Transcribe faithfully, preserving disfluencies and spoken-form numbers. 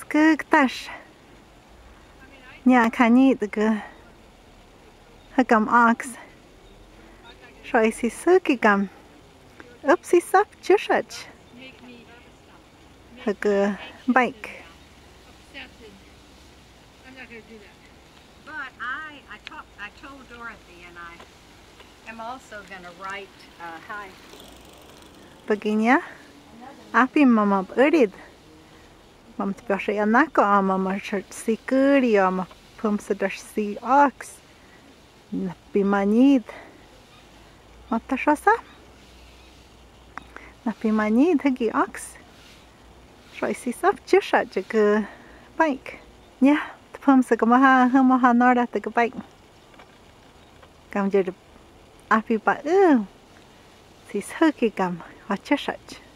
skugtash. Nya kani the Hagam ox. Shoy si sukigam. Upsi sup chushach. Hag bike. I'm not going to do that. But I, I, talk, I told Dorothy, and I am also going to write, uh, hi. Baginya. Api mama urid. Mam tbashe anako ama marchat si kuri ama pumsadash si ox. Napi manid. Matashasa. Napi manid hagi ox. Shoy si sup chushach hag bike. Yeah. Pum sa gamaha hamaha norda the bike. Gam jed api ba uh. Sis hooky gam. Hachashach.